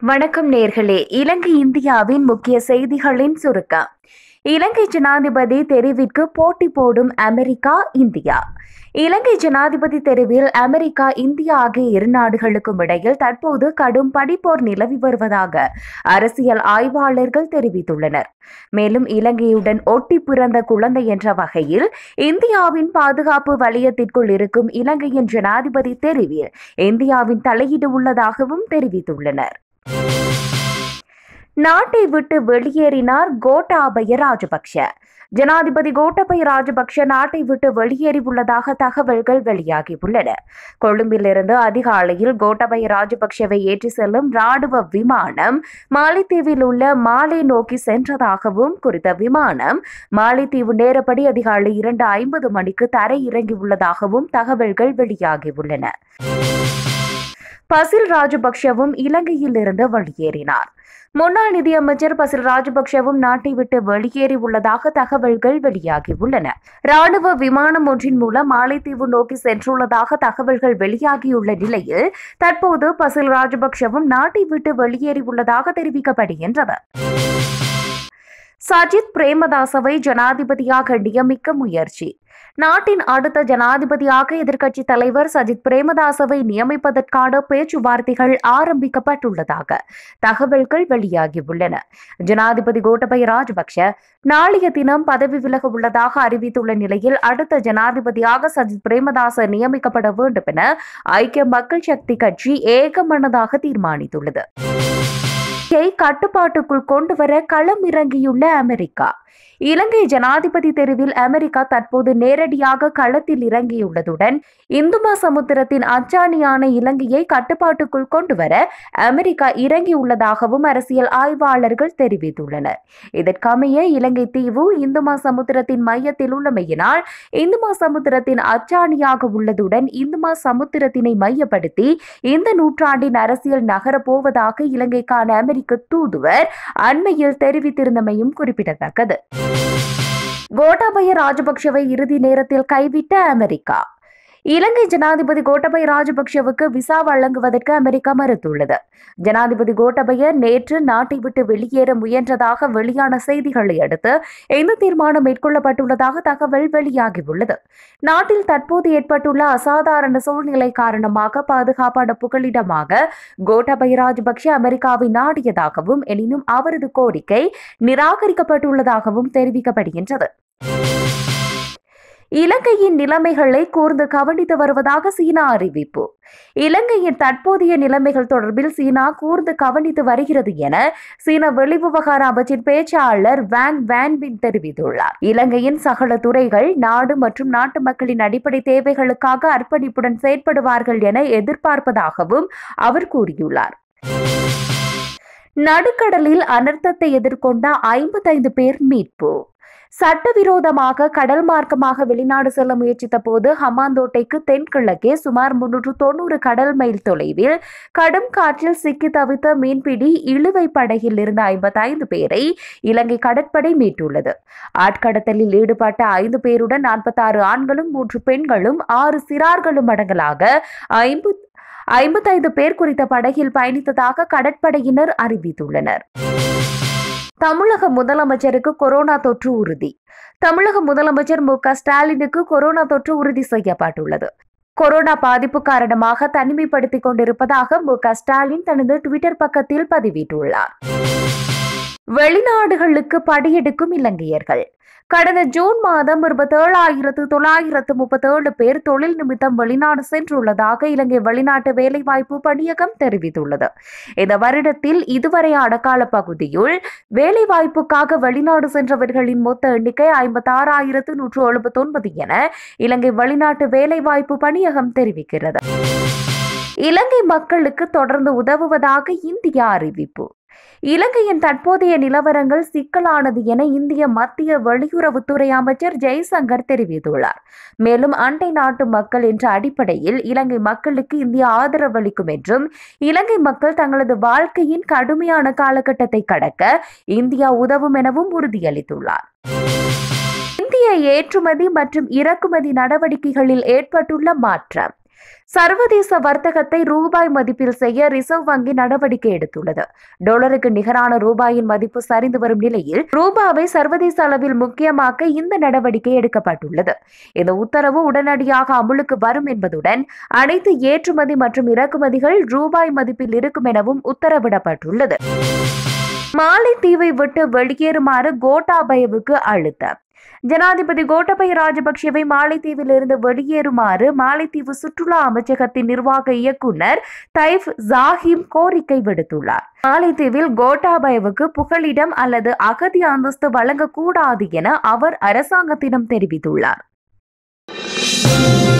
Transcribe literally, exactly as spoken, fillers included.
வணக்கம் நேர்களே. இலங்கை இந்தியாவின் முக்கிய செய்திகளின் சுருக்கம். இலங்கை ஜனாதிபதி தெரிவிற்கு போட்டி போடும் அமெரிக்கா இந்தியா. இலங்கை ஜனாதிபதி தெரிவில் அமெரிக்கா இந்தியா ஆகிய இரு நாடுகளுக்கும் இடையில் தற்போது கடும் பனிப்போர் நிலவி வருவதாக அரசியல் ஆய்வாளர்கள் தெரிவித்துள்ளனர். மேலும் இலங்கையுடன் ஒட்டி பிறந்த குழந்தை என்ற வகையில் இந்தியாவின் பாதுகாப்பு வலயத்திற்குள் இருக்கும் இலங்கையின் ஜனாதிபதி தெரிவில் இந்தியாவின் தலையீடு உள்ளதாகவும் தெரிவித்துள்ளனர். நாட்டை விட்டு வெளியேறினார் கோட்டாபய ராஜபக்ஷ. ஜனாதிபதி கோட்டாபய ராஜபக்ஷ நாட்டை விட்டு வெளியேறியுள்ளதாக தகவல்கள் வெளியாகியுள்ளன. கொழும்பிலிருந்து அதிகாலையில் கோட்டாபய ராஜபக்ஷவை ஏற்றி செல்லும் ராணுவ விமானம் மாலைத்தீவில் உள்ள மாலே நோக்கி சென்றதாகவும், குறித்த விமானம் மாலைத்தீவு நேரப்படி அதிகாலை இரண்டு ஐம்பது மணிக்கு தரை இறங்கியுள்ளதாகவும் தகவல்கள் வெளியாகியுள்ளன. பசில் ராஜபக்ஷவும் இலங்கையில் இருந்து வெளியேறினார். முன்னாள் நிதியமைச்சர் பசில் ராஜபக்ஷவும் நாட்டை விட்டு வெளியேறியுள்ளதாக தகவல்கள் வெளியாகியுள்ளன. ராணுவ விமானம் ஒன்றின் மூலம் மாலைத்தீவு நோக்கி சென்றுள்ளதாக தகவல்கள் வெளியாகியுள்ள நிலையில் தற்போது பசில் ராஜபக்ஷவும் நாட்டை விட்டு வெளியேறியுள்ளதாக தெரிவிக்கப்படுகின்றது. சஜித் பிரேமதாசவை ஜனாதிபதியாக நியமிக்க முயற்சி. நாட்டின் அடுத்த ஜனாதிபதியாக எதிர்க்கட்சி தலைவர் சஜித் பிரேமதாசவை நியமிப்பதற்கான பேச்சுவார்த்தைகள் ஆரம்பிக்கப்பட்டுள்ளதாக தகவல்கள் வெளியாகியுள்ளன. ஜனாதிபதி கோட்டாபய ராஜபக்ஷ நாளைய தினம் பதவி விலக உள்ளதாக அறிவித்துள்ள நிலையில் அடுத்த ஜனாதிபதியாக சஜித் பிரேமதாச நியமிக்கப்பட வேண்டும் என ஐக்கிய மக்கள் சக்தி கட்சி ஏகமனதாக தீர்மானித்துள்ளது. கட்டுப்பாட்டுக்குள் கொண்டுவர களம் இறங்கியுள்ள அமெரிக்கா. இலங்கை ஜனாதிபதி தெரிவில் அமெரிக்கா தற்போது நேரடியாக களத்தில் இறங்கியுள்ளதுடன் இந்துமா சமுத்திரத்தின் அச்சாணியான இலங்கையை கட்டுப்பாட்டுக்குள் கொண்டுவர அமெரிக்கா இறங்கியுள்ளதாகவும் அரசியல் ஆய்வாளர்கள் தெரிவித்துள்ளனர். இதற்கமைய இலங்கை தீவு இந்துமா சமுத்திரத்தின் மையத்தில் உள்ளமையினால் இந்துமா சமுத்திரத்தின் அச்சாணியாக உள்ளதுடன் இந்துமா சமுத்திரத்தினை மையப்படுத்தி இந்த நூற்றாண்டின் அரசியல் நகரப்போவதாக இலங்கைக்கான அமெரிக்க தூதுவர் அண்மையில் தெரிவித்திருந்தமையும் குறிப்பிடத்தக்கது. கோட்டாபய ராஜபக்ஷவை இறுதி நேரத்தில் கைவிட்ட அமெரிக்கா. இலங்கை ஜனாதிபதி கோட்டாபய ராஜபக்ஷவுக்கு விசா வழங்குவதற்கு அமெரிக்கா மறுத்துள்ளது. ஜனாதிபதி கோட்டாபய நேற்று நாட்டை விட்டு வெளியேற முயன்றதாக வெளியான செய்திகளை அடுத்து இந்த தீர்மானம் மேற்கொள்ளப்பட்டுள்ளதாக தகவல் வெளியாகியுள்ளது. நாட்டில் தற்போது ஏற்பட்டுள்ள அசாதாரண சூழ்நிலை காரணமாக பாதுகாப்பான புகலிடமாக கோட்டாபய ராஜபக்ஷ அமெரிக்காவை நாடியதாகவும், எனினும் அவரது கோரிக்கை நிராகரிக்கப்பட்டுள்ளதாகவும் தெரிவிக்கப்படுகின்றது. இலங்கையின் நிலைமைகளை கூர்ந்து கவனித்து வருவதாக சீனா அறிவிப்பு. இலங்கையின் தற்போதைய நிலைமைகள் தொடர்பில் சீனா கூர்ந்து கவனித்து வருகிறது என சீன வெளிவிவகார அமைச்சின் பேச்சாளர் வாங் வான்பின் தெரிவித்துள்ளார். இலங்கையின் சகல துறைகள் நாடு மற்றும் நாட்டு மக்களின் அடிப்படை தேவைகளுக்காக அர்ப்பணிப்புடன் செயற்படுவார்கள் என எதிர்பார்ப்பதாகவும் அவர் கூறியுள்ளார். நடுக்கடலில் அனர்த்தத்தை எதிர்கொண்ட ஐம்பத்தைந்து பேர் மீட்பு. சட்டவிரோதமாக கடல் மார்க்கமாக வெளிநாடு செல்ல முயற்சித்த போது ஹம்பாந்தோட்டைக்கு தென்கிழக்கே சுமார் முன்னூற்று தொன்னூறு கடல் மைல் தொலைவில் கடும் காற்றில் சிக்கி தவித்த மீன்பிடி இழுவை படகில் இருந்த ஐம்பத்தைந்து பேரை இலங்கை கடற்படை மீட்டுள்ளது. ஆட்கடத்தலில் ஈடுபட்ட ஐந்து பேருடன் நாற்பத்தி ஆறு ஆண்களும் மூன்று பெண்களும் ஆறு சிறார்களும் அடங்கலாக ஐம்பது ஐம்பத்தைந்து பேர் குறித்த படகில் பயணித்ததாக கடற்படையினர் அறிவித்துள்ளனர். தமிழக முதலமைச்சருக்கு கொரோனா தொற்று உறுதி. தமிழக முதலமைச்சர் மு க ஸ்டாலினுக்கு கொரோனா தொற்று உறுதி செய்யப்பட்டுள்ளது. கொரோனா பாதிப்பு காரணமாக தனிமைப்படுத்திக் கொண்டிருப்பதாக மு க ஸ்டாலின் தனது ட்விட்டர் பக்கத்தில் பதிவிட்டுள்ளார். வெளிநாடுகளுக்கு படியெடுக்கும் இலங்கையர்கள். கடந்த ஜூன் மாதம் இருபத்தி ஏழாயிரத்து தொள்ளாயிரத்து முப்பத்தி ஏழு பேர் தொழில் நிமித்தம் வெளிநாடு சென்றுள்ளதாக இலங்கை வெளிநாட்டு வேலைவாய்ப்பு பணியகம் தெரிவித்துள்ளது. இந்த வருடத்தில் இதுவரையான கால பகுதியில் வேலைவாய்ப்புக்காக வெளிநாடு சென்றவர்களின் மொத்த எண்ணிக்கை ஐம்பத்தி ஆறாயிரத்து நூற்று எழுபத்தி ஒன்பது என இலங்கை வெளிநாட்டு வேலைவாய்ப்பு பணியகம் தெரிவிக்கிறது. இலங்கை மக்களுக்கு தொடர்ந்து உதவுவதாக இந்தியா அறிவிப்பு. இலங்கையின் தற்போதைய நிலவரங்கள் சிக்கலானது என இந்திய மத்திய வெளியுறவுத்துறை அமைச்சர் ஜெய்சங்கர் தெரிவித்துள்ளார். மேலும் அண்டை நாட்டு மக்கள் என்ற அடிப்படையில் இலங்கை மக்களுக்கு இந்தியா ஆதரவளிக்கும் என்றும், இலங்கை மக்கள் தங்களது வாழ்க்கையின் கடுமையான காலகட்டத்தை கடக்க இந்தியா உதவும் எனவும் உறுதியளித்துள்ளார். இந்திய ஏற்றுமதி மற்றும் இறக்குமதி நடவடிக்கைகளில் ஏற்பட்டுள்ள மாற்றம். சர்வதேச வர்த்தகத்தை ரூபாய் மதிப்பில் செய்ய ரிசர்வ் வங்கி நடவடிக்கை எடுத்துள்ளது. டாலருக்கு நிகரான ரூபாயின் மதிப்பு சரிந்து வரும் நிலையில் ரூபாவை சர்வதேச அளவில் முக்கியமாக்க இந்த நடவடிக்கை எடுக்கப்பட்டுள்ளது. இந்த உத்தரவு உடனடியாக அமுலுக்கு வரும் என்பதுடன் அனைத்து ஏற்றுமதி மற்றும் இறக்குமதிகள் ரூபாய் மதிப்பில் இருக்கும் எனவும் உத்தரவிடப்பட்டுள்ளது. மாலைத்தீவை விட்டு வெளியேறுமாறு கோட்டாபயவுக்கு அழுத்தம். ஜனாதிபதி கோட்டாபய ராஜபக்சவை மாலைத்தீவில் இருந்து வெளியேறுமாறு மாலைத்தீவு சுற்றுலா அமைச்சகத்தின் நிர்வாக இயக்குநர் தைப் ஜாஹிம் கோரிக்கை விடுத்துள்ளார். மாலைத்தீவில் கோட்டாபயவுக்கு புகலிடம் அல்லது அகதி அந்தஸ்து வழங்கக்கூடாது என அவர் அரசாங்கத்திடம் தெரிவித்துள்ளார்.